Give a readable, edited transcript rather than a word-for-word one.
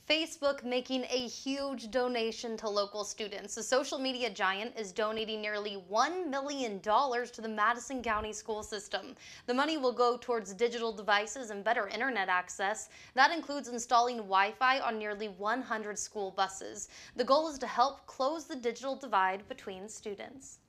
Facebook making a huge donation to local students. The social media giant is donating nearly $1 million to the Madison County school system. The money will go towards digital devices and better internet access. That includes installing Wi-Fi on nearly 100 school buses. The goal is to help close the digital divide between students.